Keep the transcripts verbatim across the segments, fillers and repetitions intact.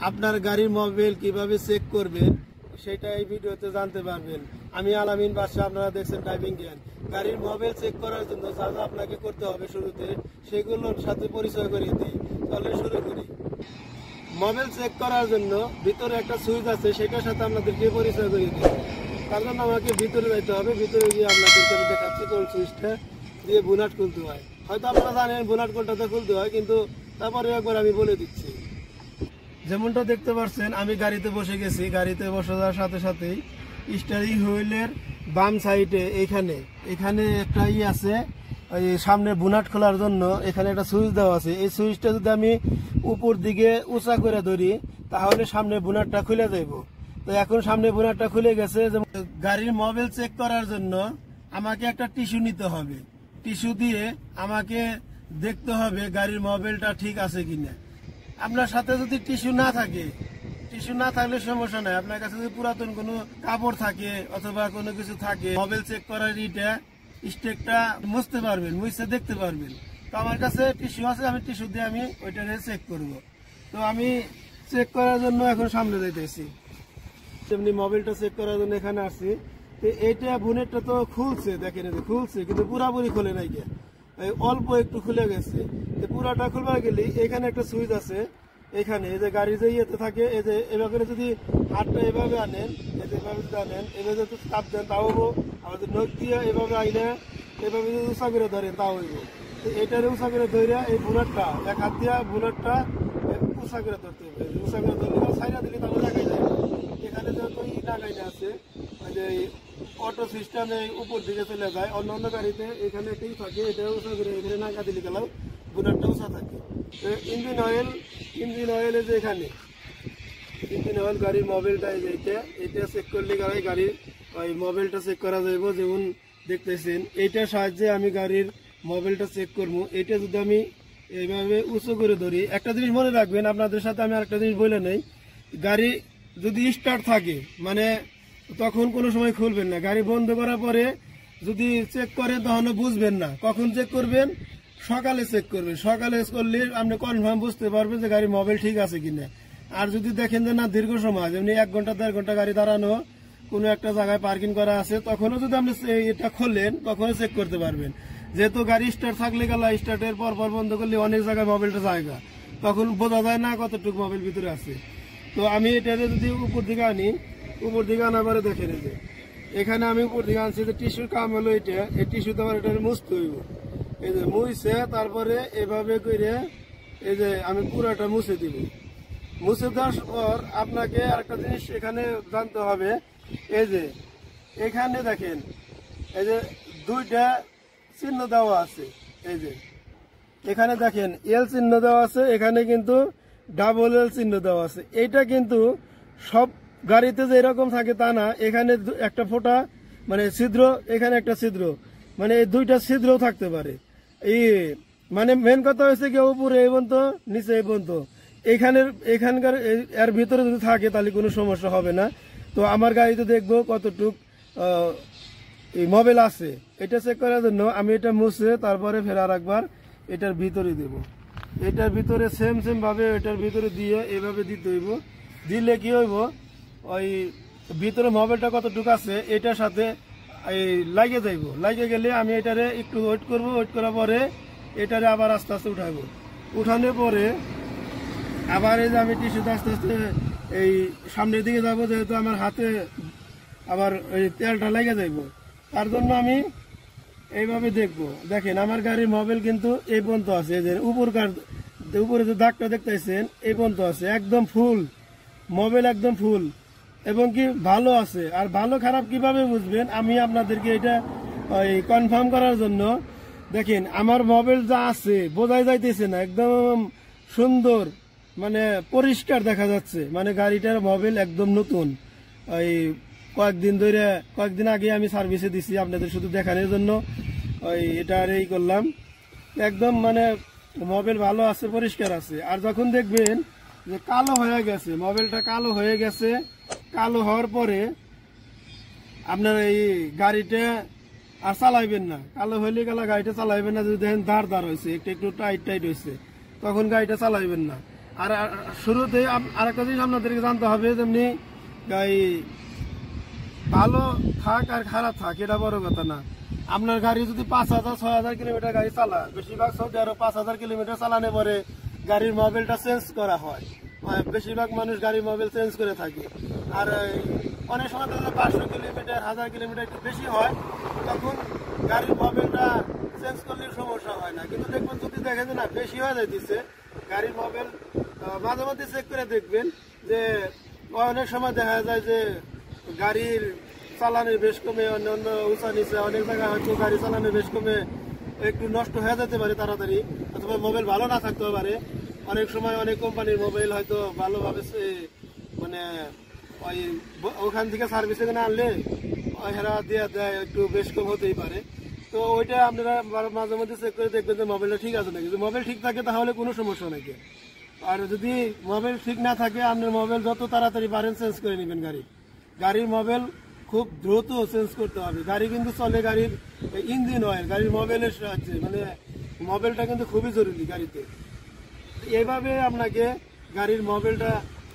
আপনার গাড়ির মোবাইল কিভাবে চেক করবেন সেটা এই ভিডিওতে জানতে পারবেন। আমি আলামিন বাদশা, আপনারা দেখছেন ড্রাইভিং জ্ঞান। গাড়ির মোবাইল চেক করার জন্য যা যা আপনাকে করতে হবে শুরুতে সেগুলোর সাথে পরিচয় করিয়ে দিই। তাহলে শুরু করি। মোবাইল চেক করার জন্য ভিতরে একটা সুইচ আছে, সেটার সাথে আপনাদেরকে পরিচয় করিয়ে দিই। তার জন্য আমাকে ভিতরে যাইতে হবে। ভিতরে গিয়ে আপনাদেরকে আমি দেখাচ্ছি কোন সুইচটা দিয়ে বুনাট খুলতে হয়। হয়তো আপনারা জানেন বুনাট কোনটাতে খুলতে হয়, কিন্তু তারপরে একবার আমি বলে দিচ্ছি। যেমনটা দেখতে পাচ্ছেন, আমি গাড়িতে বসে গেছি। গাড়িতে বসে যাওয়ার সাথে সাথেই স্টিয়ারিং হুইলের বাম সাইডে এখানে এখানে একটা ই আছে, ওই সামনে বুনাট খোলার জন্য এখানে একটা সুইচ দেওয়া আছে। এই সুইচটা যদি আমি উপর দিকে উঁচা করে ধরি তাহলে সামনে বুনাটটা খুলে যাইব। তো এখন সামনে বুনাটটা খুলে গেছে। গাড়ির মোবাইল চেক করার জন্য আমাকে একটা টিস্যু নিতে হবে। টিস্যু দিয়ে আমাকে দেখতে হবে গাড়ির মোবাইলটা ঠিক আছে কিনা। আপনার সাথে যদি টিস্যু না থাকে, টিস্যু না থাকলে সমস্যা নাই। আপনার কাছে যদি পুরাতন কোনো কাপড় থাকে অথবা কোনো কিছু থাকে, মোবাইল চেক করার ইটা স্টেকটা মুছতে পারবেন, মুছে দেখতে পারবেন। তো আমার কাছে টিস্যু আছে, আমি টিস্যু দিয়ে আমি ওইটা চেক করব। তো আমি চেক করার জন্য এখন সামনে যাইতেছি। তেমনি মোবাইলটা চেক করার জন্য এখানে আসছি। তো এইটা বুনেটটা তো খুলছে, দেখেন খুলছে, কিন্তু পুরাপুরি খুলে নাই, অল্প একটু খুলে গেছে। পুরাটা খুলবার গেলে এখানে একটা সুইচ আছে। এখানে এই যে গাড়ি যে ইয়েতে থাকে, এই যে এভাবে যদি হাতটা এভাবে আনেন, এই যে এভাবে যদি আনেন, এভাবে যদি চাপ দেন তাও হবো। আবার যদি নখ দিয়ে এভাবে আইনে এভাবে যদি উঁচা করে ধরেন তাও হইব। তো এটারে উঁচা করে ধরে এই বুলেটটা এক হাত দিয়া বুলেটটা উঁচা করে ধরতে হবে। উঁচা করে ধরলে সাইডা দিলে তাহলে লাগাই যায়। এখানে যেহেতু ই লাগাইনে আছে, ওই যে অটো সিস্টেমে উপর দিকে চলে যায়। অন্য অন্য গাড়িতে এখানে একটাই থাকে, এটা উঁচা করে এখানে নাকা দিলে গেলেও বুলেটটা উঁচা থাকে। ইঞ্জিন অয়েল, ইঞ্জিন অয়েলে যে এখানে ইঞ্জিন অয়েল গাড়ির মোবাইলটা এইটা এটা চেক করলে গাড়ি গাড়ির ওই মোবাইলটা চেক করা যাইব। যেমন দেখতেছেন এইটার সাহায্যে আমি গাড়ির মোবাইলটা চেক করবো। এটা যদি আমি এইভাবে উঁচু করে ধরি, একটা জিনিস মনে রাখবেন, আপনাদের সাথে আমি আরেকটা জিনিস বলে নেই। গাড়ি যদি স্টার্ট থাকে মানে তখন কোনো সময় খুলবেন না। গাড়ি বন্ধ করার পরে যদি চেক করেন তখন বুঝবেন না। কখন চেক করবেন? সকালে চেক করবেন। সকালে করলে আপনি কনফার্ম বুঝতে পারবেন যে গাড়ির মোবাইল ঠিক আছে কিনা। আর যদি দেখেন যে না দীর্ঘ সময়, যেমনি এক ঘন্টা দেড় ঘন্টা গাড়ি দাঁড়ানো, কোনো একটা জায়গায় পার্কিং করা আছে, তখনও যদি আপনি এটা খোলেন তখনও চেক করতে পারবেন। যেহেতু গাড়ি স্টার্ট থাকলে গেল, স্টার্টের পর পর বন্ধ করলে অনেক জায়গায় মোবাইলটা জায়গা, তখন বোঝা যায় না কতটুকু মোবাইল ভিতরে আছে। তো আমি এটা যদি উপর দিকে আনি, উপর দিকে আনার পরে দেখে নেবে এখানে আমি উপর দিকে আনছি যে টিস্যুর কাম হলো এটা। এই টিস্যুতে আমার এটা মুছতে হইব। এই যে মুছে তারপরে এভাবে করে এই যে আমি পুরোটা মুছে দিব। মুছে দেওয়ার পর আপনাকে আরেকটা জিনিস এখানে জানতে হবে। এই যে এখানে দেখেন এই যে দুইটা চিহ্ন দেওয়া আছে। এই যে এখানে দেখেন এল চিহ্ন দেওয়া আছে, এখানে কিন্তু ডাবল এল চিহ্ন দেওয়া আছে। এইটা কিন্তু সব গাড়িতে যে এরকম থাকে তা না। এখানে একটা ফোঁটা মানে ছিদ্র, এখানে একটা ছিদ্র, মানে এই দুইটা ছিদ্রও থাকতে পারে। এই মানে মেন কথা হয়েছে কি, উপরে এই পর্যন্ত নিচে এই পর্যন্ত, এখানের এখানকার এর ভিতরে যদি থাকে তাহলে কোনো সমস্যা হবে না। তো আমার গাড়িতে দেখবো কতটুক এই মোবাইল আছে, এটা চেক করার জন্য আমি এটা মুছে তারপরে ফের আর একবার এটার ভিতরে দেব। এটার ভিতরে সেম সেম ভাবে এটার ভিতরে দিয়ে এভাবে দিতে হইব। দিলে কি হইব, ওই ভিতরে মোবাইলটা কতটুকু আছে এটার সাথে এই লাগে যাইব। লাগে গেলে আমি এটারে একটু ওয়েট করব। ওয়েট করার পরে এটারে আবার আস্তে আস্তে উঠাইব। উঠানোর পরে আবার এই যে আমি টিস্যুতে আস্তে আস্তে এই সামনের দিকে যাব, যেহেতু আমার হাতে আবার ওই তেলটা লেগে যাইব। তার জন্য আমি এইভাবে দেখব। দেখেন আমার গাড়ির মোবাইল কিন্তু এই পর্যন্ত আছে। যে উপরকার উপরে যে দাগটা দেখতেছেন এই পর্যন্ত আছে, একদম ফুল মোবাইল, একদম ফুল এবং কি ভালো আছে। আর ভালো খারাপ কিভাবে বুঝবেন, আমি আপনাদেরকে এটা ওই কনফার্ম করার জন্য দেখেন আমার মোবাইল যা আছে বোঝাই যাইতেছে না, একদম সুন্দর মানে পরিষ্কার দেখা যাচ্ছে। মানে গাড়িটার মোবাইল একদম নতুন। ওই কয়েকদিন ধরে কয়েকদিন আগে আমি সার্ভিসে দিছি, আপনাদের শুধু দেখানোর জন্য ওই এটা আর এই করলাম। একদম মানে মোবাইল ভালো আছে, পরিষ্কার আছে। আর যখন দেখবেন যে কালো হয়ে গেছে, মোবাইলটা কালো হয়ে গেছে, কালো হওয়ার পরে আপনার এই গাড়িটা আর চালাইবেন না। কালো হইলে গেলে গাড়িটা চালাইবেন না। যদি দেখেন দাঁড় দাঁড় হয়েছে, একটু একটু টাইট টাইট হয়েছে, তখন গাড়িটা চালাইবেন না। আর শুরুতে আরেকটা জিনিস আপনাদেরকে জানতে হবে, যেমনি এই ভালো থাক আর খারাপ থাক এটা বড় কথা না। আপনার গাড়ি যদি পাঁচ হাজার ছয় হাজার কিলোমিটার গাড়ি চালায়, বেশিরভাগ সৌদি আরব পাঁচ হাজার কিলোমিটার চালানোর পরে গাড়ির মোবিলটা চেঞ্জ করা হয়। বেশিরভাগ মানুষ গাড়ির মোবিল চেঞ্জ করে থাকে। আর অনেক সময় পাঁচশো কিলোমিটার হাজার কিলোমিটার একটু বেশি হয়, তখন গাড়ির মোবিলটা চেঞ্জ করলে সমস্যা হয় না। কিন্তু দেখবেন যদি দেখে যে না বেশি হয়ে যাইতেছে গাড়ির মোবিল, মাঝে মধ্যে চেক করে দেখবেন যে অনেক সময় দেখা যায় যে গাড়ির চালানের বেশ কমে, অন্য অন্য উঁচা নিচে অনেক জায়গায় হয়তো গাড়ি চালানের বেশ কমে একটু নষ্ট হয়ে যেতে পারে তাড়াতাড়ি, অথবা মোবাইল ভালো না থাকতে পারে। অনেক সময় অনেক কোম্পানির মোবাইল হয়তো ভালোভাবে মানে ওই ওখান থেকে সার্ভিসে না আনলে হেরা দিয়ে দেয়, একটু বেশ কম হতেই পারে। তো ওইটা আপনারা মাঝে মধ্যে চেক করে দেখবেন যে মোবাইলটা ঠিক আছে নাকি। যদি মোবাইল ঠিক থাকে তাহলে কোনো সমস্যা নাকি। আর যদি মোবাইল ঠিক না থাকে, আপনার মোবাইল যত তাড়াতাড়ি পারেন চেঞ্জ করে নেবেন। গাড়ি গাড়ির মোবাইল খুব দ্রুত চেঞ্জ করতে হবে। গাড়ি কিন্তু চলে গাড়ির ইঞ্জিন অয়েল, গাড়ির মোবাইলের সাহায্যে, মানে মোবাইলটা কিন্তু খুবই জরুরি গাড়িতে। এইভাবে আপনাকে গাড়ির মোবাইলটা,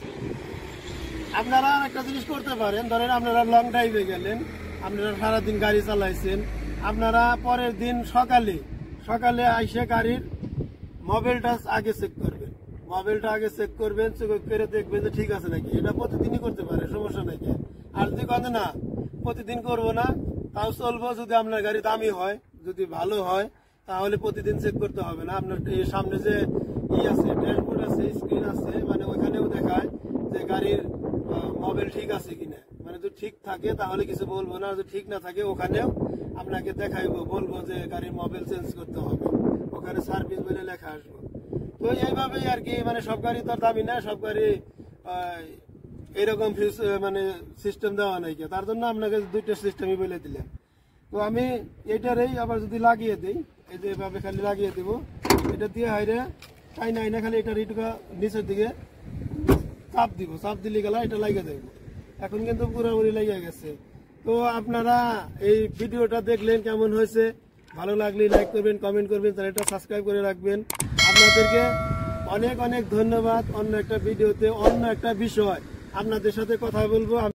আপনারা একটা জিনিস করতে পারেন, ধরেন আপনারা লং ড্রাইভে গেলেন, আপনারা সারাদিন গাড়ি চালাইছেন, আপনারা পরের দিন সকালে সকালে আইসে গাড়ির মোবাইলটা আগে চেক করবেন। মোবাইলটা আগে চেক করবেন, চেক করে দেখবেন যে ঠিক আছে নাকি। এটা প্রতিদিনই করতে পারে, সমস্যা নাকি। আর যদি কথা না প্রতিদিন করবো না তাও চলবো, যদি আপনার গাড়ি দামি হয়, যদি ভালো হয়, তাহলে প্রতিদিন চেক করতে হবে না। আপনার সামনে যে ই আছে, ড্যাশবোর্ড আছে, স্ক্রিন আছে, মানে ওইখানেও দেখায় যে গাড়ির মোবাইল ঠিক আছে কিনা। মানে যদি ঠিক থাকে তাহলে কিছু বলবো না, যদি ঠিক না থাকে ওখানেও আপনাকে দেখাইবো, বলবো যে গাড়ির মোবাইল চেঞ্জ করতে হবে, ওখানে সার্ভিস বলে লেখা আসবো। তো এইভাবেই আর কি, মানে সব গাড়ি তো দামি না, সব গাড়ি এইরকম মানে সিস্টেম দেওয়া নাই। তার জন্য আপনাকে দুইটা সিস্টেমই বলে দিলাম। তো আমি এইটারই আবার যদি লাগিয়ে দিই, এই যে এভাবে খালি লাগিয়ে দেবো, এটা দিয়ে হাইরে তাই নাই না, খালি এটার এইটুকু নিচের দিকে চাপ দিব, চাপ দিলে গেলা এটা লাগিয়ে দেবো। এখন কিন্তু পুরোপুরি লেগে গেছে। তো আপনারা এই ভিডিওটা দেখলেন, কেমন হয়েছে? ভালো লাগলে লাইক করবেন, কমেন্ট করবেন, চ্যানেলটা সাবস্ক্রাইব করে রাখবেন। আপনাদেরকে অনেক অনেক ধন্যবাদ। অন্য একটা ভিডিওতে অন্য একটা বিষয় আপনাদের সাথে কথা বলবো।